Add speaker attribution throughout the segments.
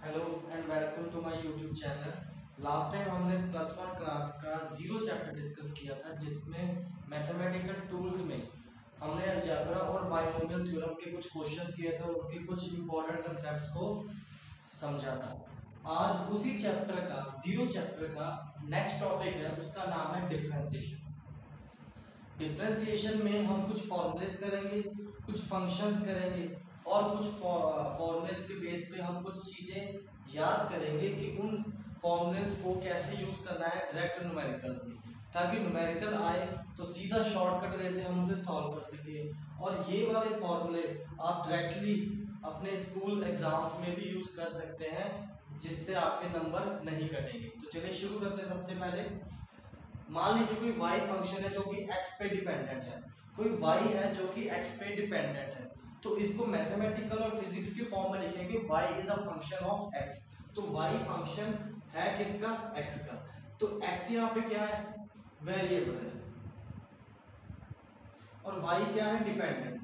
Speaker 1: Hello and welcome to my YouTube channel. Last time हमने plus one class का zero chapter discuss किया था, जिसमें मैथमेटिकल टूल्स में हमने अलजेब्रा और बाइनोमियल थ्योरम के कुछ क्वेश्चंस किए थे और उनके कुछ इंपॉर्टेंट कंसेप्ट्स को समझा था। आज उसी चैप्टर का जीरो चैप्टर का नेक्स्ट टॉपिक है, उसका नाम है डिफरेंशिएशन। डिफरेंशिएशन में हम कुछ फॉर्मूलेस करेंगे, कुछ फंक्शंस करेंगे और कुछ फॉर्मूलेस के बेस पे हम कुछ चीजें याद करेंगे कि उन फॉर्मूलेस को कैसे यूज करना है डायरेक्ट न्यूमेरिकल्स में, ताकि न्यूमेरिकल आए तो सीधा शॉर्टकट वे से हम उसे सॉल्व कर सके। और ये वाले फॉर्मूले आप डायरेक्टली अपने स्कूल एग्जाम्स में भी यूज कर सकते हैं, जिससे आपके नंबर नहीं कटेंगे। तो चलिए शुरू करते हैं। सबसे पहले मान लीजिए कोई y फंक्शन है जो कि x पे डिपेंडेंट है, कोई y है जो कि x पे डिपेंडेंट है, तो इसको मैथमेटिकल और फिजिक्स के फॉर्म में लिखेंगे y is a function of x। तो y फंक्शन है किसका? x का। तो x यहाँ पे क्या है? वेरिएबल है, और y क्या है? डिपेंडेंट।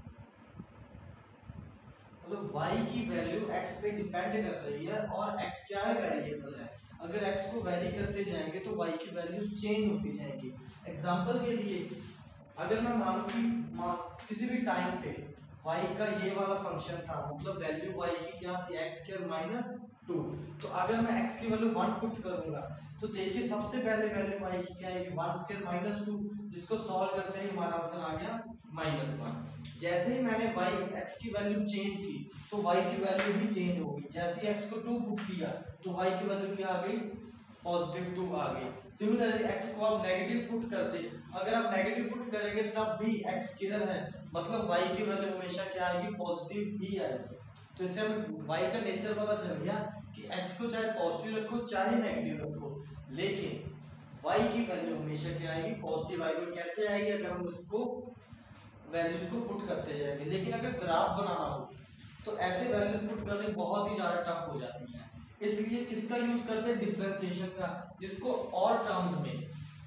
Speaker 1: मतलब y की वैल्यू x पे डिपेंड कर रही है और x क्या है? वेरिएबल है। अगर x को वेरी करते जाएंगे तो y की वैल्यू चेंज होती जाएंगी। एग्जांपल के लिए अगर मैं मानूं कि किसी भी टाइम पे y का ये वाला फंक्शन था, मतलब वैल्यू y की क्या थी? x square minus 2। तो अगर मैं x की वैल्यू 1 पुट करूंगा तो देखिए सबसे पहले वैल्यू y की क्या आएगी? 1 स्क्वायर माइनस 2, जिसको सॉल्व करते ही हमारा आंसर आ गया -1। जैसे ही मैंने y x की वैल्यू चेंज की तो y की वैल्यू भी चेंज होगी। जैसे ही x को 2 पुट किया तो y की वैल्यू क्या आ गई? +2 आ गई। सिमिलरली x को आप नेगेटिव पुट कर दे, अगर आप नेगेटिव पुट करेंगे तब भी x स्क्वायर है, मतलब y की वैल्यू हमेशा क्या आएगी? पॉजिटिव ही आएगी। तो इससे हमें y का नेचर पता चल गया कि x को चाहे पॉजिटिव रखो चाहे नेगेटिव रखो, लेकिन y की वैल्यू हमेशा क्या आएगी? पॉजिटिव आएगी। कैसे आएगी? अगर हम उसको वैल्यूज को पुट करते जाएंगे। लेकिन अगर ग्राफ बनाना हो तो ऐसे वैल्यूज पुट करनी बहुत ही ज्यादा टफ हो जाती है, इसलिए किसका यूज करते हैं? डिफरेंशिएशन का, जिसको और टर्म्स में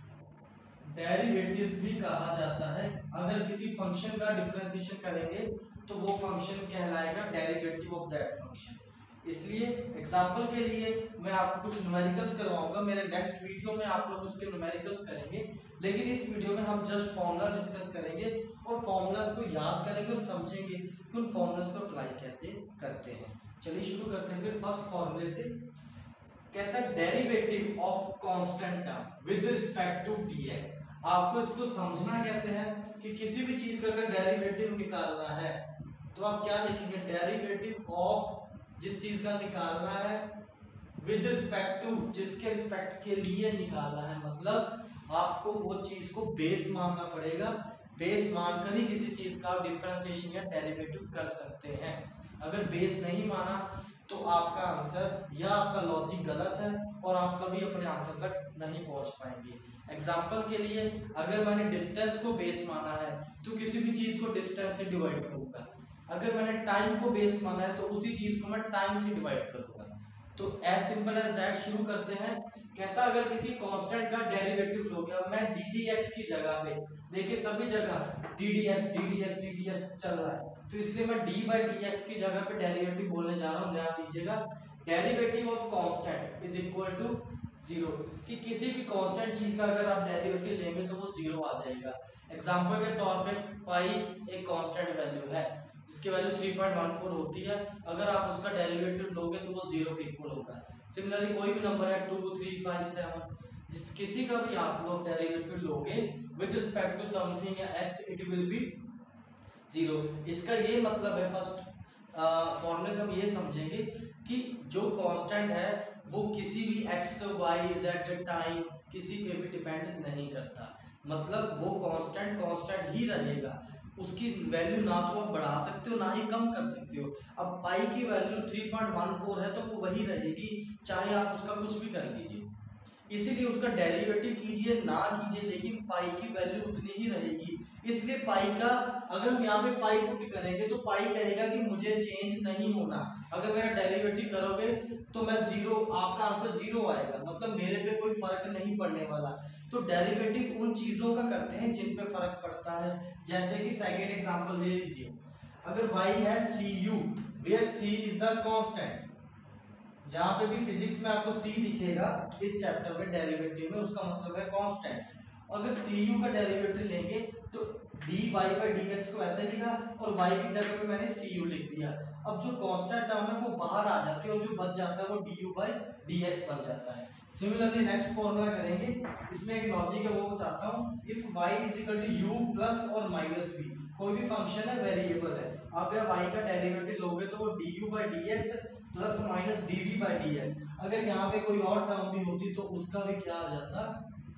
Speaker 1: डेरिवेटिव्स भी कहा जाता है। अगर किसी फंक्शन का डिफरेंशिएशन करेंगे तो वो फंक्शन कहलाएगा डेरिवेटिव ऑफ दैट फंक्शन। इसलिए एग्जांपल के लिए मैं आपको कुछ न्यूमेरिकल्स करवाऊंगा, मेरे नेक्स्ट वीडियो में आप लोग उसके न्यूमेरिकल्स करेंगे, लेकिन इस वीडियो में हम जस्ट फॉर्मूला डिस्कस करेंगे और फॉर्मूलाज को याद करेंगे और समझेंगे कि उन फॉर्मूलाज को अप्लाई कैसे करते हैं। चलिए शुरू करते हैं फिर फर्स्ट फॉर्मूले से। कहता है derivative of constant term with respect to dx। आपको इसको समझना कैसे है कि किसी भी चीज का अगर डेरिवेटिव निकालना है तो आप क्या लिखेंगे? डेरिवेटिव ऑफ, जिस चीज का निकालना है, विद रिस्पेक्ट टू, जिसके रिस्पेक्ट के लिए निकालना है, मतलब आपको वो चीज को बेस मानना पड़ेगा। बेस मानकर ही किसी चीज का डिफरेंशिएशन या डेरिवेटिव कर सकते हैं। अगर बेस नहीं माना तो आपका आंसर या आपका लॉजिक गलत है और आप कभी अपने आंसर तक नहीं पहुंच पाएंगे। एग्जाम्पल के लिए अगर मैंने डिस्टेंस को बेस माना है तो किसी भी चीज को डिस्टेंस से डिवाइड करूंगा। अगर मैंने टाइम को बेस माना है तो उसी चीज को मैं टाइम से डिवाइड करूंगा। तो एज सिंपल एज दैट शुरू करते हैं। कहता अगर किसी कांस्टेंट का डेरिवेटिव लोगे, अब मैं ddx की जगह पे, देखिए सभी जगह ddx चल रहा है, तो इसलिए मैं d/dx की जगह पे डेरिवेटिव बोलने जा रहा हूं। ध्यान दीजिएगा, derivative of constant is equal to 0, कि किसी भी कांस्टेंट चीज का अगर आप डेरिवेटिव लेंगे तो वो 0 आ जाएगा। एग्जांपल के तौर पे पाई एक कांस्टेंट वैल्यू है जिसकी वैल्यू 3.14 होती है, अगर आप उसका डेरिवेटिव लोगे तो वो 0 के इक्वल होगा। सिमिलरली कोई भी नंबर है 2 3 5 7, जिस किसी का भी आप लोग डेरिवेटिव लोगे विद रिस्पेक्ट टू समथिंग या x, इट विल बी 0। इसका ये मतलब है, फर्स्ट फॉर्मूले से हम ये समझेंगे कि जो कांस्टेंट है वो किसी भी x y z टाइम किसी पे भी डिपेंड नहीं करता, मतलब वो कांस्टेंट कांस्टेंट ही रहेगा। उसकी वैल्यू ना तो आप बढ़ा सकते हो ना ही कम कर सकते हो। अब पाई की वैल्यू 3.14 है तो वो वही रहेगी, चाहे आप उसका कुछ भी कर लीजिए। इसीलिए उसका डेरिवेटिव कीजिए ना कीजिए, लेकिन पाई की वैल्यू उतनी ही रहेगी। इसलिए पाई का, अगर हम यहाँ पे पाई पुट करेंगे तो पाई कहेगा कि मुझे चेंज नहीं होना। अगर मेरा डेरिवेटिव करोगे तो मैं 0, आपका आंसर 0 आएगा, मतलब मेरे पे कोई फर्क नहीं पड़ने वाला। तो डेरिवेटिव उन चीजों का करते हैं जिन पे फर्क पड़ता है। जैसे कि सेकेंड एग्जांपल ले लीजिए, अगर y है cu, where c is the constant, जहां पे भी फिजिक्स में आपको c दिखेगा इस चैप्टर में डेरिवेटिव में, उसका मतलब है कांस्टेंट। अगर cu का डेरिवेटिव लेंगे तो dy बाई डी एक्स को ऐसे लिखा और y की जगह पे मैंने cu लिख दिया। अब जो कांस्टेंट टर्म है वो बाहर आ जाती है और जो बच जाता है वो du बाई डी एक्स बन जाता है। सिमिलरली नेक्स्ट फॉर्मूला करेंगे, इसमें एक लॉजिक है वो बताता हूँ। If y is equal to u plus और माइनस v, कोई भी फंक्शन है वेरिएबल है, अगर y का डेरिवेटिव लोगे तो वो du by d x plus minus dv by dx। अगर यहाँ पे कोई और टर्म भी होती तो उसका भी क्या आ जाता,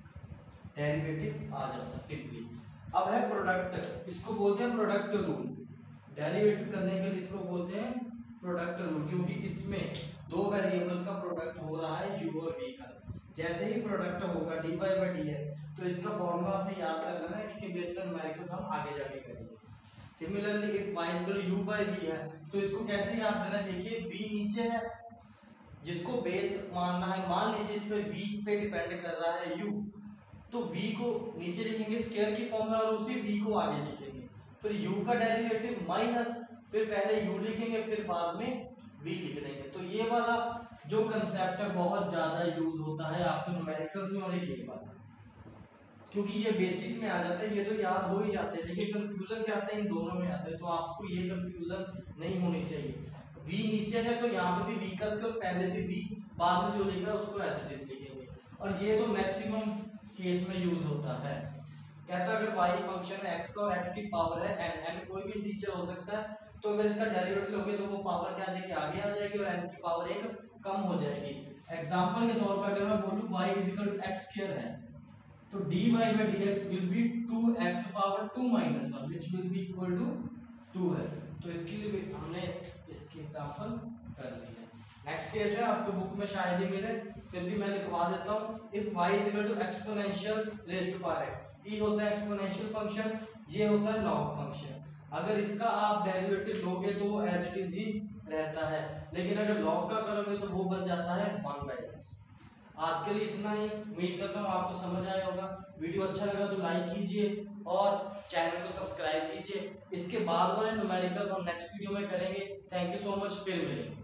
Speaker 1: डेरिवेटिव आ जाता सिंपली। अब है प्रोडक्ट, इसको बोलते हैं प्रोडक्ट रूल। डेरिवेटिव करने के लिए इसको बोलते हैं प्रोडक्ट रूल, क्योंकि इसमें दो वेरिएबल्स का प्रोडक्ट हो रहा है u और v का। जैसे ही प्रोडक्ट होगा dy बाई dx तो इसका फॉर्मूला आपने याद कर लेना, इसके बेस पर न्यूमेरिकल्स हम आगे जाके करेंगे। Similarly if y is equal to u by v है तो इसको कैसे याद करना है, देखिए v नीचे है जिसको बेस मानना है, मान लीजिए इस पे v पे डिपेंड कर रहा है u, तो v को नीचे लिखेंगे स्क्वायर की फॉर्म में और उसी v को आगे लिखेंगे, फिर u का डेरिवेटिव माइनस, फिर पहले u लिखेंगे फिर बाद में v लिख देंगे। तो ये वाला जो कंसेप्ट है बहुत ज्यादा यूज होता है आपके न्यूमेरिकल्स में, और ये वाला क्योंकि ये बेसिक में आ जाता है, ये तो याद हो ही जाते हैं, लेकिन कंफ्यूजन क्या आता है इन दोनों में आता है, तो आपको ये कंफ्यूजन नहीं होनी चाहिए। v नीचे है तो यहाँ पे भी v का स्क्वायर, पहले भी v, बाद में जो लिखा है उसको ऐसे लिखेंगे, और ये तो मैक्सिमम केस में यूज होता है। कहता है अगर y फंक्शन है x का और x की पावर है n कोई भी इंटीजर हो सकता है, तो अगर इसका डेरिवेटिव लोगे तो वो पावर क्या आ जाएगी, आगे आ जाएगी और n की पावर एक कम हो जाएगी। एग्जांपल के तौर पर अगर मैं बोलूं y is equal to x square है तो dy by dx will be 2x power 2 minus 1 which will be equal to 2 है। तो इसके लिए भी हमने इसकी एग्जांपल कर ली है। नेक्स्ट केस है, आपको बुक में शायद ही मिले, फिर भी मैं लिखवा देता हूँ। If y is equal to exponential raise to power x, ये होता है एक्सपोनेंशियल फंक्शन, ये होता है लॉग फंक्शन। अगर इसका आप डेरिवेटिव लोगे तो वो एज इट इज ही रहता है, लेकिन अगर लॉग का करोगे तो वो बन जाता है 1/x। आज के लिए इतना ही, उम्मीद करता हूँ आपको समझ आया होगा। वीडियो अच्छा लगा तो लाइक कीजिए और चैनल को सब्सक्राइब कीजिए। इसके बाद वाले न्यूमेरिकल्स हम नेक्स्ट वीडियो में करेंगे। थैंक यू सो मच, फिर मिलेंगे।